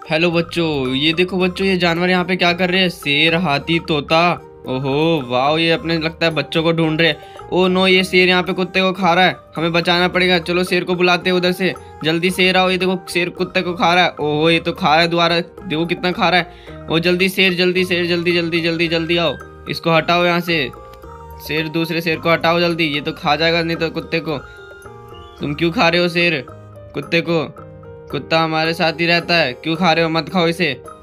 Hello बच्चों, ये देखो बच्चों, ये जानवर यहाँ पे क्या कर रहे हैं? शेर, हाथी, तोता। ओहो वाह, ये अपने लगता है बच्चों को ढूंढ रहे हैं। ओ नो, ये शेर यहाँ पे कुत्ते को खा रहा है, हमें बचाना पड़ेगा। चलो शेर को बुलाते हैं उधर से। जल्दी शेर आओ, ये देखो शेर कुत्ते को खा रहा है। ओहो, ये तो खा रहा है दोबारा, देखो कितना खा रहा है। ओ जल्दी शेर, जल्दी शेर, जल्दी जल्दी जल्दी जल्दी आओ, इसको हटाओ यहाँ से। शेर, दूसरे शेर को हटाओ जल्दी, ये तो खा जाएगा नहीं तो कुत्ते को। तुम क्यों खा रहे हो शेर कुत्ते को? कुत्ता हमारे साथ ही रहता है, क्यों खा रहे हो? मत खाओ इसे।